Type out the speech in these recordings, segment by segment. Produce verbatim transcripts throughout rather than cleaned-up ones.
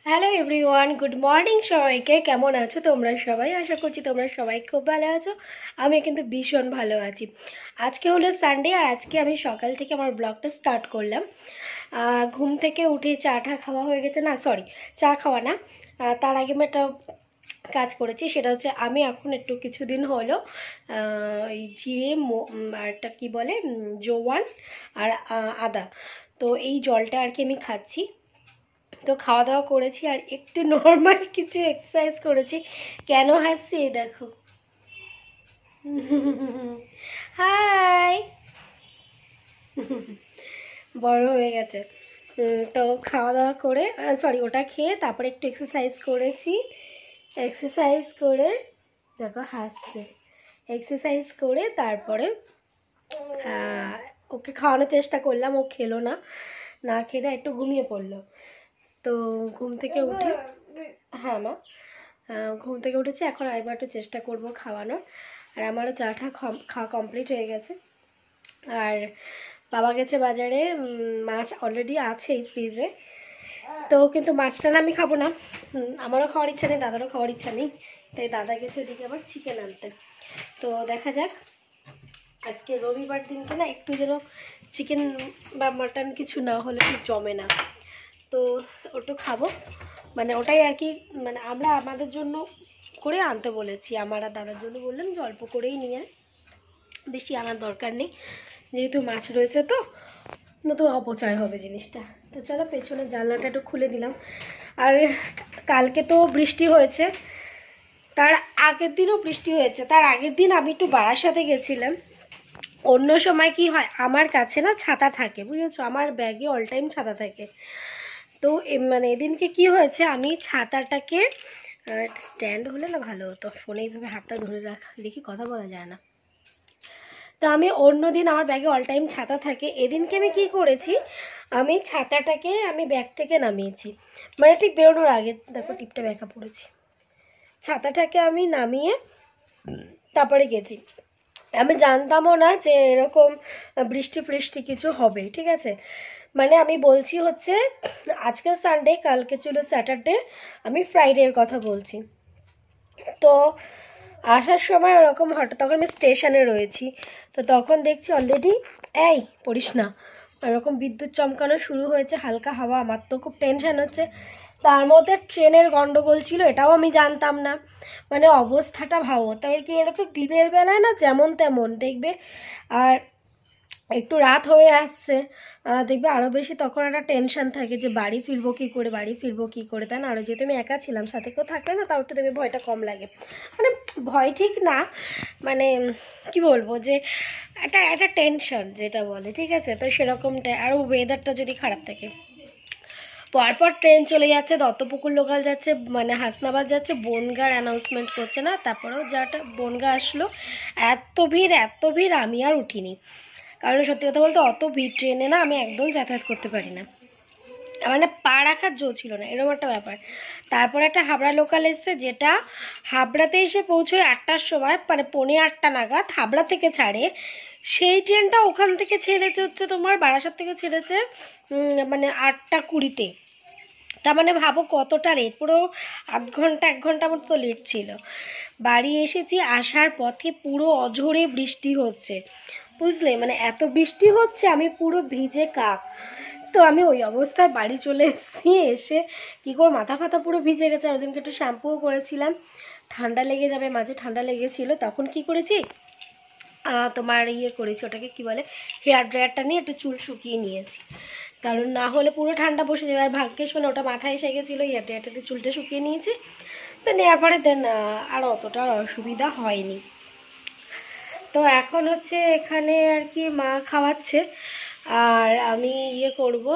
Hello everyone, good morning সবাইকে। কেমন আছো তোমরা সবাই? আশা করছি তোমরা সবাই খুব ভালো আছো। আমি কিন্তু ভীষণ ভালো আছি। আজকে হলো সানডে আর আজকে আমি সকাল থেকে আমার ব্লগটা স্টার্ট করলাম। ঘুম থেকে উঠে চা টা খাওয়া হয়ে গেছে, না সরি চা খাওয়া না, তার আগে আমি একটা কাজ করেছি। সেটা হচ্ছে আমি এখন একটু কিছুদিন হলো এই জিরে একটা কী বলে জোয়ান আর আদা, তো এই জলটা আর কি আমি খাচ্ছি। তো খাওয়া দাওয়া করেছি আর একটু নর্মাল কিছু এক্সারসাইজ করেছি। কেন হাসছি দেখো। হাই, বড় হয়ে গেছে। তো খাওয়া দাওয়া করে সরি ওটা খেয়ে তারপরে একটু এক্সারসাইজ করেছি। এক্সারসাইজ করে দেখো হাসছে। এক্সারসাইজ করে তারপরে ওকে খাওয়ানোর চেষ্টা করলাম, ও খেলো না, না খেয়ে একটু ঘুমিয়ে পড়লো। তো ঘুম থেকে উঠে হ্যাঁ মা ঘুম থেকে উঠেছি, এখন আরেকবার একটু চেষ্টা করব খাওয়ানোর। আর আমারও চাটা খাওয়া কমপ্লিট হয়ে গেছে। আর বাবা গেছে বাজারে, মাছ অলরেডি আছেই ফ্রিজে, তো কিন্তু মাছটা না আমি খাবো না, আমারও খাওয়ার ইচ্ছা নেই, দাদারও খাওয়ার ইচ্ছা নেই, তাই দাদা গেছে ওদিকে আবার চিকেন আনতে। তো দেখা যাক, আজকে রবিবার দিনকে না একটু যেন চিকেন বা মাটন কিছু না হলে ঠিক জমে না, তো ওটা খাবো। মানে ওটাই আর কি, মানে আমরা আমাদের জন্য করে আনতে বলেছি, আমার আর দাদার জন্য বললাম যে অল্প করেই নিয়ে, বেশি আনার দরকার নেই, যেহেতু মাছ রয়েছে তো নতুন অপচয় হবে জিনিসটা। তো চলো পেছনের জানলাটা একটু খুলে দিলাম। আর কালকে তো বৃষ্টি হয়েছে, তার আগের দিনও বৃষ্টি হয়েছে, তার আগের দিন আমি একটু বারাসাতে গেছিলাম। অন্য সময় কি হয়, আমার কাছে না ছাতা থাকে, বুঝেছো, আমার ব্যাগে অল টাইম ছাতা থাকে। তো মানে এদিনকে কি হয়েছে, আমি ছাতাটাকে স্ট্যান্ড হলে না ভালো হতো, ফোনে এইভাবে হাতটা ধরে রাখা দেখি কথা বলা যায় না। তো আমি অন্য দিন আমার ব্যাগে অল টাইম ছাতা থাকে, এদিনকে আমি কি করেছি, আমি ছাতাটাকে আমি ব্যাগ থেকে নামিয়েছি, মানে ঠিক বেরোনোর আগে দেখো টিপটা ব্যাকা পড়েছি, ছাতাটাকে আমি নামিয়ে তারপরে গেছি। আমি জানতামও না যে এরকম বৃষ্টি ফৃষ্টি কিছু হবে, ঠিক আছে। মানে আমি বলছি হচ্ছে আজকে সানডে, কালকে ছিল স্যাটারডে, আমি ফ্রাইডের কথা বলছি। তো আসার সময় ওরকম হঠাৎ, তখন আমি স্টেশনে রয়েছি, তো তখন দেখছি অলরেডি এই পড়িস না এরকম বিদ্যুৎ চমকানো শুরু হয়েছে, হালকা হাওয়া। আমার তো খুব টেনশন হচ্ছে, তার মধ্যে ট্রেনের গন্ডগোল ছিল, এটাও আমি জানতাম না। মানে অবস্থাটা ভাবো, তারপর কি এটা তো দিনের বেলায় না যেমন তেমন দেখবে, আর একটু রাত হয়ে আসছে দেখবে আরও বেশি তখন একটা টেনশন থাকে যে বাড়ি ফিরবো কী করে, বাড়ি ফিরবো কী করে, তাই না। আরও যেহেতু আমি একা ছিলাম, সাথে কেউ থাকলে না তাও একটু দেখবে ভয়টা কম লাগে, মানে ভয় ঠিক না, মানে কি বলবো যে একটা একটা টেনশন যেটা বলে, ঠিক আছে। তো সেরকমটা, আরও ওয়েদারটা যদি খারাপ থাকে, পরপর ট্রেন চলে যাচ্ছে, দত্তপুকুর লোকাল যাচ্ছে, মানে হাসনাবাদ যাচ্ছে, বনগাঁর অ্যানাউন্সমেন্ট করছে না, তারপরেও যাটা বনগাঁ আসলো, এত ভিড় এত ভিড় আমি আর উঠিনি, কারণ সত্যি কথা বলতে অত ভিড় ট্রেনে না আমি একদম যাতায়াত করতে পারি না, মানে পা রাখার জো ছিল না, এরকম একটা ব্যাপার। তারপর একটা হাবড়া লোকাল এসছে, যেটা হাবড়াতে এসে পৌঁছোয় আটটার সময়, মানে পৌনে আটটা নাগাদ হাবড়া থেকে ছাড়ে, সেই ট্রেনটা ওখান থেকে ছেড়েছে হচ্ছে তোমার বারাসাত থেকে ছেড়েছে মানে আটটা কুড়িতে। তার মানে ভাবো কতটা লেট, পুরো আধ ঘন্টা এক ঘন্টা মতো তো লেট ছিল। বাড়ি এসেছি, আসার পথে পুরো অঝোরে বৃষ্টি হচ্ছে, বুঝলে, মানে এত বৃষ্টি হচ্ছে আমি পুরো ভিজে কাক। তো আমি ওই অবস্থায় বাড়ি চলে এসেছি, এসে কী করে মাথা ফাতা পুরো ভিজে গেছে, আর ওদিনকে একটু শ্যাম্পুও করেছিলাম, ঠান্ডা লেগে যাবে, মাঝে ঠান্ডা লেগেছিল, তখন কি করেছি তোমার ইয়ে করেছি, ওটাকে কি বলে, হেয়ার ড্রায়ারটা নিয়ে একটু চুল শুকিয়ে নিয়েছি, কারণ না হলে পুরো ঠান্ডা বসে যাবে। আর ভাগ্যিস মানে ওটা মাথায় এসে গেছিলো, হেয়ার ড্রায়ারটাতে চুলটা শুকিয়ে নিয়েছি, তো নেওয়ার পরে দেন আর অতটা অসুবিধা হয়নি। তো এখন হচ্ছে এখানে আর কি মা খাওয়াচ্ছে, আর আমি ইয়ে করব,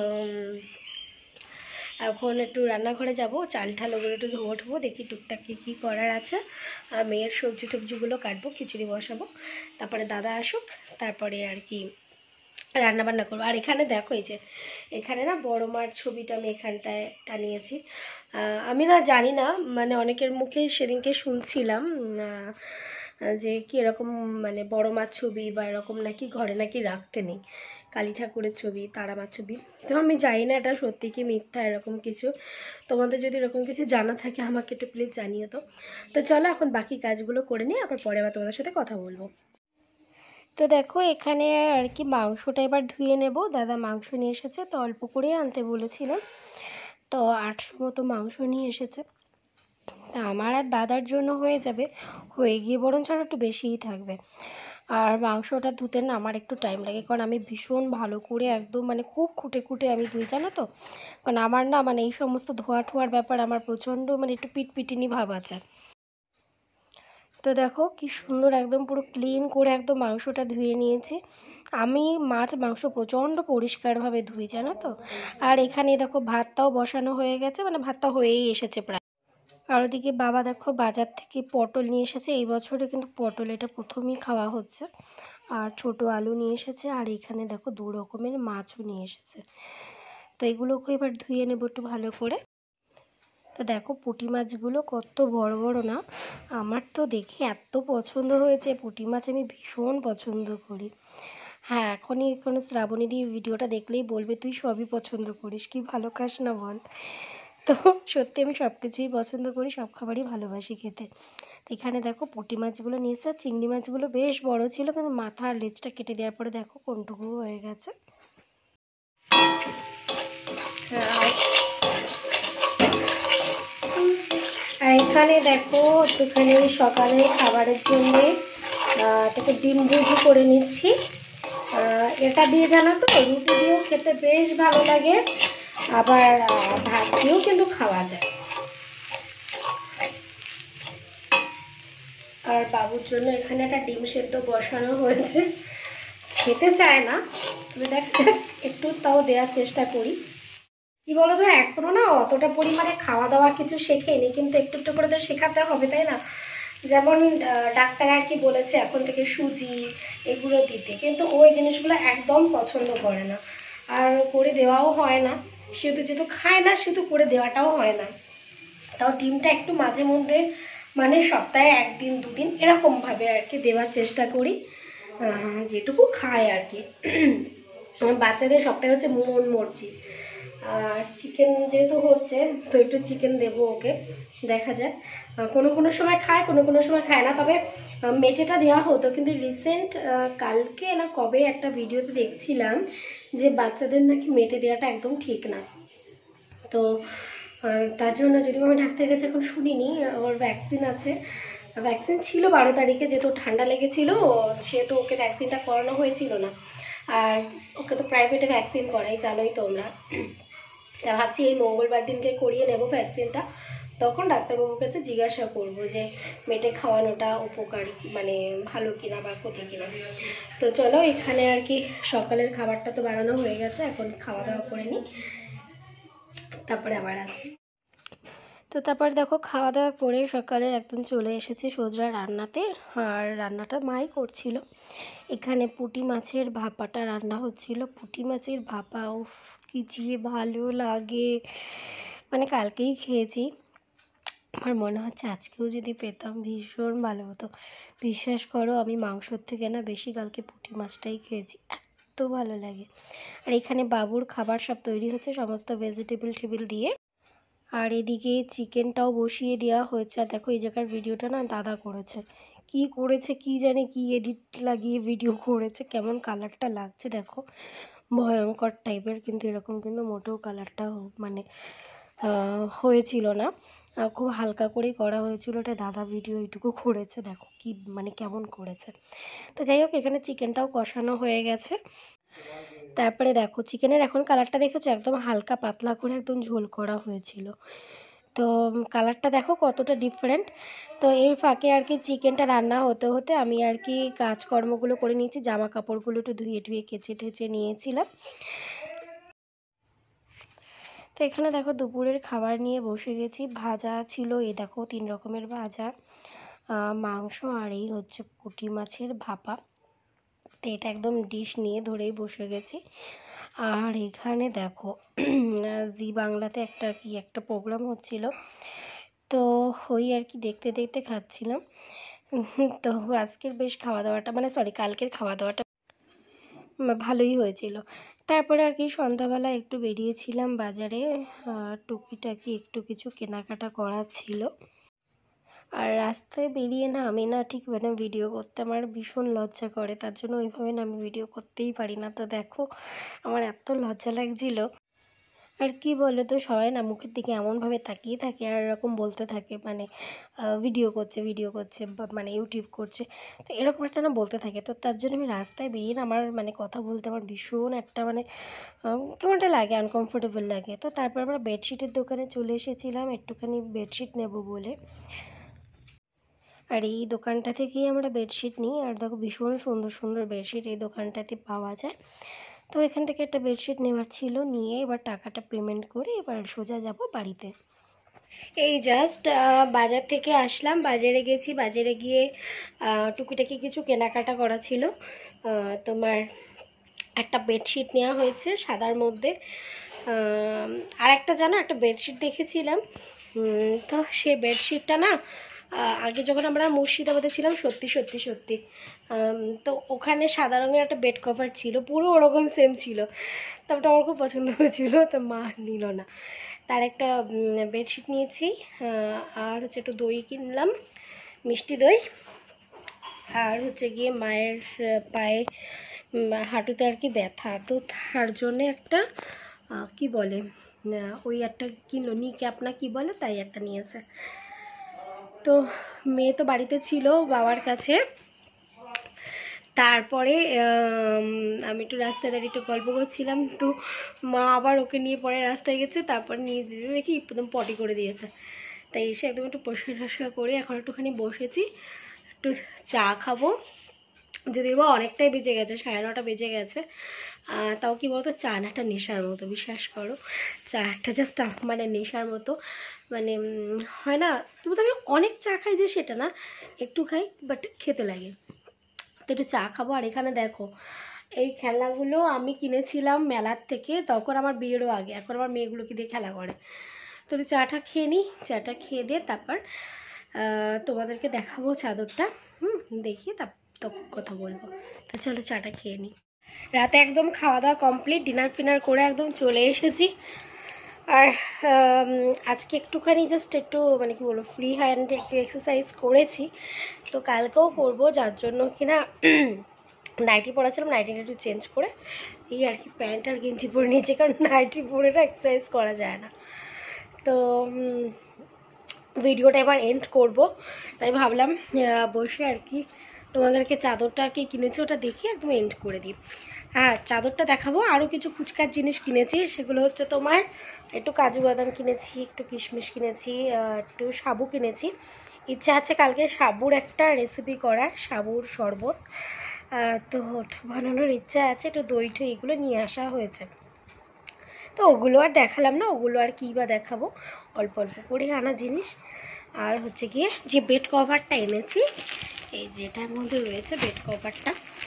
এখন একটু রান্নাঘরে যাব, চাল ঠাল ওগুলো একটু ধোবো ঠোবো, দেখি টুকটাক কী কী করার আছে, আর মেয়ের সবজি টবজিগুলো কাটবো, খিচুড়ি বসাবো, তারপরে দাদা আসুক, তারপরে আর কি রান্না বান্না করবো। আর এখানে দেখো এই যে এখানে না বড় মার ছবিটা আমি এখানটায় টানিয়েছি, আমি না জানি না, মানে অনেকের মুখে সেদিনকে শুনছিলাম যে কি এরকম মানে বড় মার ছবি বা এরকম নাকি ঘরে নাকি রাখতে নেই, কালী ঠাকুরের ছবি, তারা মার ছবি। তো আমি জানি না এটা সত্যি কি মিথ্যা এরকম কিছু, তোমাদের যদি এরকম কিছু জানা থাকে আমাকে একটু প্লিজ জানিয়ে তো। তো চলো এখন বাকি কাজগুলো করে নিই, আবার পরে আবার তোমাদের সাথে কথা বলবো। তো দেখো এখানে আর কি মাংসটা এবার ধুয়ে নেব। দাদা মাংস নিয়ে এসেছে, তো অল্প করেই আনতে বলেছিলাম, তো আটশো মতো মাংস নিয়ে এসেছে। তা আমার আর দাদার জন্য হয়ে যাবে, হয়ে গিয়ে বরঞ্চ আর একটু বেশিই থাকবে। আর মাংসটা ধুতে না আমার একটু টাইম লাগে, কারণ আমি ভীষণ ভালো করে একদম মানে খুব খুঁটে খুঁটে আমি ধুই, জানো তো। কারণ আমার না মানে এই সমস্ত ধোয়া ঠোয়ার ব্যাপার আমার প্রচণ্ড মানে একটু পিটপিটিনি ভাব আছে। তো দেখো কি সুন্দর একদম পুরো ক্লিন করে একদম মাংসটা ধুয়ে নিয়েছি। আমি মাছ মাংস প্রচণ্ড পরিষ্কারভাবে ধুই, জানো তো। আর এখানে দেখো ভাতটাও বসানো হয়ে গেছে, মানে ভাতটা হয়েই এসেছে প্রায়। আর ওদিকে বাবা দেখো বাজার থেকে পটল নিয়ে এসেছে, এই বছরে কিন্তু পটল এটা প্রথমেই খাওয়া হচ্ছে। আর ছোট আলু নিয়ে এসেছে, আর এখানে দেখো দু রকমের মাছও নিয়ে এসেছে। তো এগুলোকে এবার ধুয়ে নেব একটু ভালো করে। তো দেখো পুঁটি মাছগুলো কত বড় বড় না, আমার তো দেখে এত পছন্দ হয়েছে। পুঁটি মাছ আমি ভীষণ পছন্দ করি। হ্যাঁ, এখনই কোনো শ্রাবণীরই ভিডিওটা দেখলেই বলবে তুই সবই পছন্দ করিস, কি ভালো খাস না বল। তো সত্যি আমি সব কিছুই পছন্দ করি, সব খাবারই ভালোবাসি খেতে। তো এখানে দেখো পুঁটি মাছগুলো নিয়েছে, আর চিংড়ি মাছগুলো বেশ বড় ছিল, কিন্তু মাথা আর লেজটা কেটে দেওয়ার পরে দেখো কোনটুকু হয়ে গেছে। আর এখানে দেখো একটুখানি সকালে খাবারের জন্যে এটাকে ডিম ভুজি করে নিচ্ছি। এটা দিয়ে জানো তো রুটি দিয়েও খেতে বেশ ভালো লাগে, আবার ভাত দিয়েও কিন্তু খাওয়া যায়। আর বাবুর জন্য এখানে একটা ডিম সেদ্ধ বসানো হয়েছে, খেতে চায় না, তবে দেখ একটু তাও দেওয়ার চেষ্টা করি। কি বলো তো, এখনো না অতটা পরিমাণে খাওয়া দাওয়া কিছু শেখেনি, কিন্তু একটু একটু করে তো শেখাতে হবে, তাই না। যেমন ডাক্তার আর কি বলেছে এখন থেকে সুজি এগুলো দিতে, কিন্তু ওই জিনিসগুলো একদম পছন্দ করে না, আর করে দেওয়াও হয় না। সেহেতু যেহেতু খায় না সেহেতু করে দেওয়াটাও হয় না। তাও ডিমটা একটু মাঝে মধ্যে মানে সপ্তাহে একদিন দুদিন এরকমভাবে আর কি দেওয়ার চেষ্টা করি, যেটুকু খায় আর কি। বাচ্চাদের সবটাই হচ্ছে মন মর্জি। আর চিকেন যেহেতু হচ্ছে তো একটু চিকেন দেবো ওকে, দেখা যায়। কোনো কোনো সময় খায়, কোনো কোনো সময় খায় না। তবে মেটেটা দেওয়া হতো, কিন্তু রিসেন্ট কালকে না কবে একটা ভিডিওতে দেখছিলাম যে বাচ্চাদের নাকি মেটে দেওয়াটা একদম ঠিক না। তো তার জন্য যদিও আমি ডাক্তারের কাছে এখন শুনিনি, ওর ভ্যাকসিন আছে, ভ্যাকসিন ছিল বারো তারিখে, যেহেতু ঠান্ডা লেগেছিল সেহেতু ওকে ভ্যাকসিনটা করানো হয়েছিল না। আর ওকে তো প্রাইভেটে ভ্যাকসিন করাই, জানোই তোমরা। তা ভাবছি এই মঙ্গলবার দিনকে করিয়ে নেব ভ্যাকসিনটা, তখন ডাক্তারবাবুর কাছে জিজ্ঞাসা করব যে মেটে খাওয়ানোটা উপকারী মানে ভালো কিনা বা ক্ষতি কিনা। তো চলো এখানে আর কি সকালের খাবারটা তো বানানো হয়ে গেছে, এখন খাওয়া দাওয়া করে নিই, তারপরে আবার আসছি। তো তারপর দেখো খাওয়া দাওয়া করে সকালে একদম চলে এসেছি সোজা রান্নাতে। আর রান্নাটা মাই করছিল, এখানে পুঁটি মাছের ভাপাটা রান্না হচ্ছিল। পুঁটি মাছের ভাপা উফ কি যে ভালো লাগে, মানে কালকেই খেয়েছি, আমার মনে হচ্ছে আজকেও যদি পেতাম ভীষণ ভালো হতো। বিশ্বাস করো আমি মাংসর থেকে না বেশি কালকে পুঁটি মাছটাই খেয়েছি, এত ভালো লাগে। আর এখানে বাবুর খাবার সব তৈরি হচ্ছে, সমস্ত ভেজিটেবল টেবিল দিয়ে। আর এদিকে চিকেনটাও বসিয়ে দেওয়া হয়েছে। আর দেখো এই জায়গার ভিডিওটা না দাদা করেছে, কি করেছে কি জানে, কি এডিট লাগিয়ে ভিডিও করেছে, কেমন কালারটা লাগছে দেখো, ভয়ঙ্কর টাইপের। কিন্তু এরকম কিন্তু মোটেও কালারটা মানে হয়েছিল না, খুব হালকা করেই করা হয়েছিল। এটা দাদা ভিডিও এইটুকু করেছে, দেখো কি মানে কেমন করেছে। তো যাই হোক এখানে চিকেনটাও কষানো হয়ে গেছে। তারপরে দেখো চিকেনের এখন কালারটা দেখেছো, একদম হালকা পাতলা করে একদম ঝোল করা হয়েছিল, তো কালারটা দেখো কতটা ডিফারেন্ট। তো এর ফাঁকে আর কি চিকেনটা রান্না হতে হতে আমি আর কি কাজকর্মগুলো করে নিয়েছি, জামা কাপড়গুলো একটু ধুয়ে ধুয়ে কেচে টেচে নিয়েছিলাম। তো এখানে দেখো দুপুরের খাবার নিয়ে বসে গেছি, ভাজা ছিল এই দেখো তিন রকমের ভাজা, মাংস, আর এই হচ্ছে পুঁটি মাছের ভাপা। তো এটা একদম ডিশ নিয়ে ধরেই বসে গেছি। আর এখানে দেখো জি বাংলাতে একটা কি একটা প্রোগ্রাম হচ্ছিল, তো ওই আর কি দেখতে দেখতে খাচ্ছিলাম। তো আজকের বেশ খাওয়া দাওয়াটা মানে সরি কালকের খাওয়া দাওয়াটা ভালোই হয়েছিল। তারপরে আর কি সন্ধ্যাবেলা একটু বেরিয়েছিলাম বাজারে, টুকিটাকি একটু কিছু কেনাকাটা করার ছিল। আর রাস্তায় বেরিয়ে না আমি না ঠিক মানে ভিডিও করতে আমার ভীষণ লজ্জা করে, তার জন্য ওইভাবে না আমি ভিডিও করতেই পারি না। তো দেখো আমার এত লজ্জা লাগছিল। আর কি বলো তো, সবাই না মুখের দিকে এমনভাবে তাকিয়ে থাকে আর এরকম বলতে থাকে মানে ভিডিও করছে ভিডিও করছে বা মানে ইউটিউব করছে, তো এরকম একটা না বলতে থাকে। তো তার জন্য আমি রাস্তায় বেরিয়ে না আমার মানে কথা বলতে আমার ভীষণ একটা মানে কেমন একটা লাগে, আনকমফোর্টেবল লাগে। তো তারপর আমরা বেডশিটের দোকানে চলে এসেছিলাম একটুখানি বেডশিট নেব বলে। আর এই দোকানটা থেকেই আমরা বেডশিট নিই। আর দেখো ভীষণ সুন্দর সুন্দর বেডশিট এই দোকানটাতে পাওয়া যায়। তো এখান থেকে একটা বেডশিট নেওয়ার ছিল, নিয়ে এবার টাকাটা পেমেন্ট করে এবার সোজা যাব বাড়িতে। এই জাস্ট বাজার থেকে আসলাম, বাজারে গেছি, বাজারে গিয়ে টুকিটাকি কিছু কেনাকাটা করা ছিল। তোমার একটা বেডশিট নেওয়া হয়েছে সাদার মধ্যে, আর একটা জানো একটা বেডশিট দেখেছিলাম, তো সেই বেডশিটটা না আগে যখন আমরা মুর্শিদাবাদে ছিলাম সত্যি সত্যি সত্যি তো ওখানে সাদা রঙের একটা বেড কভার ছিল, পুরো ওরকম সেম ছিল। তারপরটা আমার খুব পছন্দ হয়েছিল, তো মা নিল না। তার একটা বেডশিট নিয়েছি, আর হচ্ছে একটু দই কিনলাম, মিষ্টি দই। আর হচ্ছে গিয়ে মায়ের পায়ে হাঁটুতে আর কি ব্যথা, তো তার জন্যে একটা কি বলে ওই একটা কিনলো, নি ক্যাপ না কি বলে, তাই একটা নিয়েছে। তো মেয়ে তো বাড়িতে ছিল বাবার কাছে। তারপরে আমি একটু রাস্তায় দাঁড়িয়ে একটু গল্প করছিলাম, তো মা আবার ওকে নিয়ে পরে রাস্তায় গেছে, তারপর নিয়ে দিদি দেখি একদম পটি করে দিয়েছে। তাই এসে একদম একটু পরিষ্কার টস্কার করে এখন একটুখানি বসেছি, একটু চা খাবো। যদিও বা অনেকটাই বেজে গেছে, সাড়ে নটা বেজে গেছে, তাও কি বলতো চা না একটা নেশার মতো, বিশ্বাস করো চা একটা জাস্ট মানে নেশার মতো, মানে হয় না কিন্তু আমি অনেক চা খাই যে সেটা না, একটু খাই বাট খেতে লাগে। তো একটু চা খাবো। আর এখানে দেখো এই খেলনাগুলো আমি কিনেছিলাম মেলার থেকে, তখন আমার বিয়েরও আগে, এখন আমার মেয়েগুলোকে দিয়ে খেলা করে। তো চাটা খেয়ে নিই, চাটা খেয়ে দিয়ে তারপর তোমাদেরকে দেখাবো চাদরটা, হুম দেখিয়ে তারপর তখন কথা বলবো। তো চলো চাটা খেয়ে নিই। রাতে একদম খাওয়া দাওয়া কমপ্লিট, ডিনার ফিনার করে একদম চলে এসেছি। আর আজকে একটুখানি জাস্ট একটু মানে কি বলবো ফ্রি হ্যান্ডে একটু এক্সারসাইজ করেছি, তো কালকেও করবো, যার জন্য কিনা নাইটি পরেছিলাম, নাইটিটা একটু চেঞ্জ করে এই আর কি প্যান্ট আর গেঞ্জি পরে নিয়েছি, কারণ নাইটি পরে না এক্সারসাইজ করা যায় না। তো ভিডিওটা এবার এন্ড করব, তাই ভাবলাম বসে আর কি তোমাদেরকে চাদরটা আর কি কিনেছি ওটা দেখি একদম এন্ড করে দিই। হ্যাঁ চাদরটা দেখাবো, আরও কিছু ফুচকার জিনিস কিনেছি, সেগুলো হচ্ছে তোমার একটু কাজু বাদাম কিনেছি, একটু কিশমিশ কিনেছি, একটু সাবু কিনেছি। ইচ্ছা আছে কালকে সাবুর একটা রেসিপি করার, সাবুর শরবত, তো ওটা বানানোর ইচ্ছা আছে, একটু দই ঠই এগুলো নিয়ে আসা হয়েছে। তো ওগুলো আর দেখালাম না, ওগুলো আর কী বা দেখাবো, অল্প অল্প করে আনা জিনিস। আর হচ্ছে গিয়ে যে বেড কভারটা এনেছি, এই যেটার মধ্যে রয়েছে বেড কভারটা,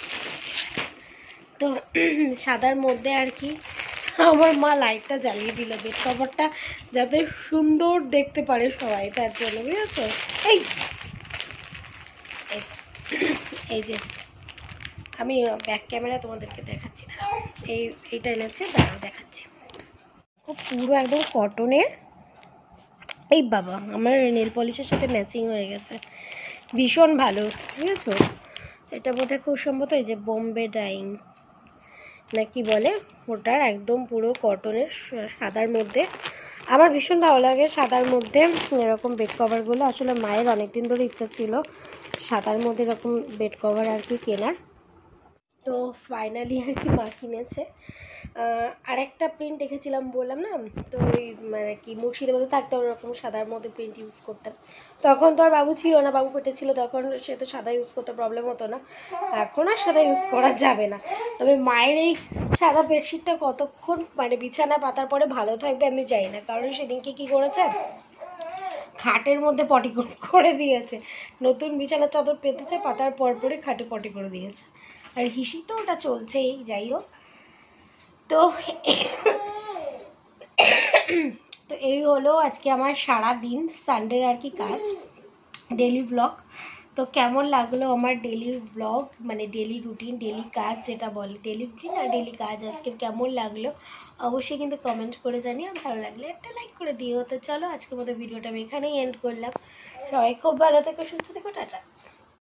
তো সাদার মধ্যে আর কি আমার মা লাইটটা জ্বালিয়ে দিল বেড কভারটা যাতে সুন্দর দেখতে পারে সবাই, তার জন্য বুঝেছো। এই এই যে আমি ব্যাক ক্যামেরা তোমাদেরকে দেখাচ্ছি, এই এইটা এনেছে দাঁড়াও দেখাচ্ছি, খুব পুরো একদম কটনের। এই বাবা আমার নেল পলিশের সাথে ম্যাচিং হয়ে গেছে, ভীষণ ভালো বুঝেছো। এটা বোধহয় খুব সম্ভবত এই যে বোম্বে ডাইং না কি বলে, ওটার একদম পুরো কটনের সাদার মধ্যে। আমার ভীষণ ভালো লাগে সাদার মধ্যে এরকম বেড কভারগুলো, আসলে মায়ের অনেকদিন ধরে ইচ্ছা ছিল সাদার মধ্যে এরকম বেড কভার আর কি কেনার, তো ফাইনালি আর কি মা কিনেছে। আর একটা প্রিন্ট দেখেছিলাম বললাম না, তো ওই মানে কি মুর্শিদাবাদে থাকতে ওরকম সাদার মধ্যে প্রিন্ট ইউজ করতাম, তখন তো আর বাবু ছিল না, বাবু পেটে ছিল তখন, সে তো সাদা ইউজ করতে প্রবলেম হতো না, এখন আর সাদা ইউজ করা যাবে না। তবে মায়ের এই সাদা বেডশিটটা কতক্ষণ মানে বিছানা পাতার পরে ভালো থাকবে আমি জানি না, কারণ সেদিনকে কি করেছে খাটের মধ্যে পটি করে দিয়েছে, নতুন বিছানার চাদর পেতেছে পাতার পর পরে খাটে পটি করে দিয়েছে, আর হিসি তো ওটা চলছেই, যাই হোক। তো তো এই হলো আজকে আমার সারা দিন সানডের আর কি কাজ, ডেলি ব্লগ। তো কেমন লাগলো আমার ডেলি ব্লগ, মানে ডেলি রুটিন, ডেলি কাজ যেটা বলে, ডেলি রুটিন আর ডেলি কাজ আজকে কেমন লাগলো অবশ্যই কিন্তু কমেন্ট করে জানিয়ে, ভালো লাগলে একটা লাইক করে দিও। তো চলো আজকের মতো ভিডিওটা আমি এখানেই এন্ড করলাম। সবাই খুব ভালো থেকো, সুস্থ থেকো, টাটা।